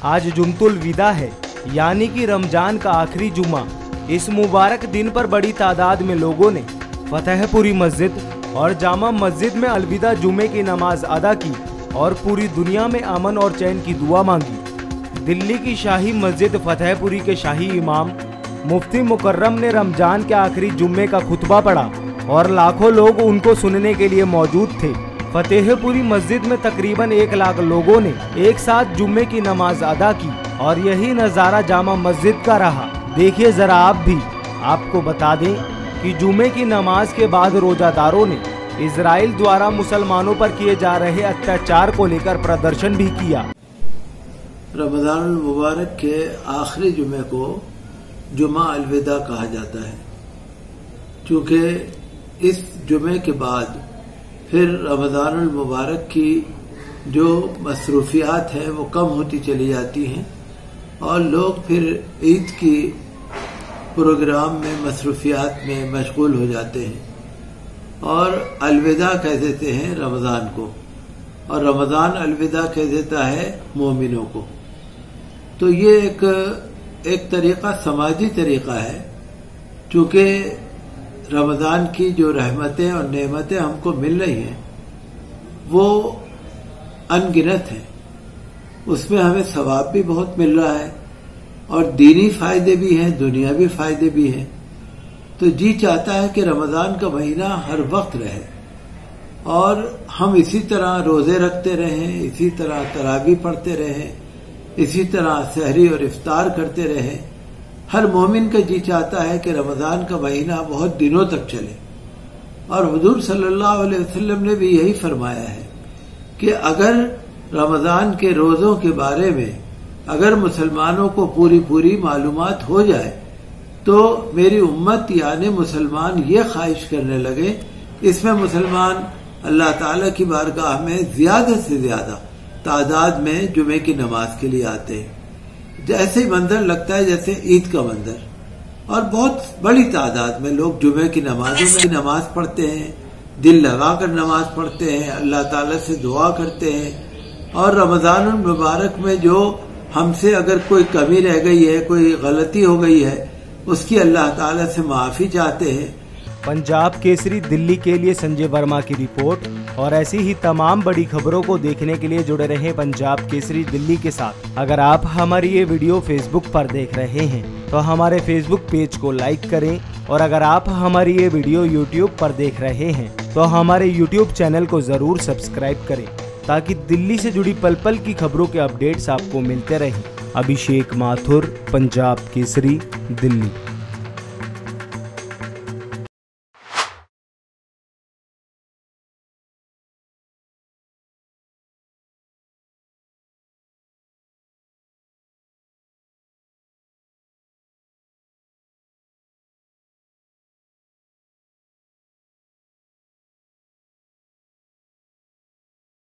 आज जुम्तुल विदा है, यानी कि रमजान का आखिरी जुमा। इस मुबारक दिन पर बड़ी तादाद में लोगों ने फतेहपुरी मस्जिद और जामा मस्जिद में अलविदा जुमे की नमाज अदा की और पूरी दुनिया में अमन और चैन की दुआ मांगी। दिल्ली की शाही मस्जिद फतेहपुरी के शाही इमाम मुफ्ती मुकर्रम ने रमजान के आखिरी जुम्मे का खुतबा पढ़ा और लाखों लोग उनको सुनने के लिए मौजूद थे। फतेहपुरी मस्जिद में तकरीबन 1 लाख लोगों ने एक साथ जुम्मे की नमाज अदा की और यही नज़ारा जामा मस्जिद का रहा। देखिए जरा आप भी। आपको बता दें कि जुमे की नमाज के बाद रोजादारों ने इजराइल द्वारा मुसलमानों पर किए जा रहे अत्याचार को लेकर प्रदर्शन भी किया। रमजान मुबारक के आखिरी जुमे को जुमा अलविदा कहा जाता है, क्योंकि इस जुमे के बाद फिर रमजान मुबारक की जो मसरूफियात हैं वो कम होती चली जाती हैं और लोग फिर ईद की प्रोग्राम में मसरूफियात में मशगूल हो जाते हैं और अलविदा कह देते हैं रमज़ान को, और रमज़ान अलविदा कह देता है मोमिनों को। तो ये एक तरीका समाजी तरीका है, क्योंकि रमज़ान की जो रहमतें और नेमतें हमको मिल रही हैं वो अनगिनत हैं। उसमें हमें सवाब भी बहुत मिल रहा है और दीनी फायदे भी हैं, दुनियावी फायदे भी हैं। तो जी चाहता है कि रमजान का महीना हर वक्त रहे और हम इसी तरह रोजे रखते रहें, इसी तरह तरावी पढ़ते रहें, इसी तरह सहरी और इफ्तार करते रहें। हर मोमिन का जी चाहता है कि रमजान का महीना बहुत दिनों तक चले। और हुजूर सल्लल्लाहु अलैहि वसल्लम ने भी यही फरमाया है कि अगर रमजान के रोजों के बारे में अगर मुसलमानों को पूरी मालूमात हो जाए तो मेरी उम्मत यानी मुसलमान ये ख्वाहिश करने लगे, इसमें मुसलमान अल्लाह ताला की बारगाह में ज्यादा से ज्यादा तादाद में जुमे की नमाज के लिए आते हैं। जैसे ही मंजर लगता है जैसे ईद का मंजर, और बहुत बड़ी तादाद में लोग जुमे की नमाजों में नमाज पढ़ते हैं, दिल लगाकर नमाज पढ़ते हैं, अल्लाह ताला से दुआ करते हैं। और रमजान मुबारक में जो हमसे अगर कोई कमी रह गई है, कोई गलती हो गई है, उसकी अल्लाह ताला से माफी चाहते हैं। पंजाब केसरी दिल्ली के लिए संजय वर्मा की रिपोर्ट। और ऐसी ही तमाम बड़ी खबरों को देखने के लिए जुड़े रहें पंजाब केसरी दिल्ली के साथ। अगर आप हमारी ये वीडियो फेसबुक पर देख रहे हैं तो हमारे फेसबुक पेज को लाइक करें, और अगर आप हमारी ये वीडियो यूट्यूब पर देख रहे हैं तो हमारे यूट्यूब चैनल को जरूर सब्सक्राइब करें, ताकि दिल्ली से जुड़ी पल पल की खबरों के अपडेट्स आपको मिलते रहें। अभिषेक माथुर, पंजाब केसरी दिल्ली।